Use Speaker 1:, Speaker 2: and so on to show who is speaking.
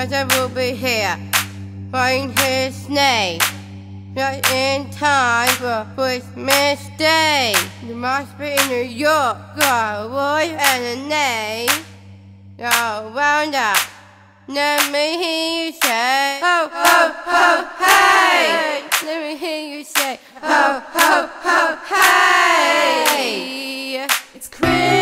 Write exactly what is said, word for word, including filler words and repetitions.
Speaker 1: cause I will be here, writing his name, just in time for Christmas Day. You must be in New York, got a voice and a name. Go round up, let me hear you say, ho, ho, ho, hey! Let me hear you say, ho, ho, ho, hey! It's Christmas.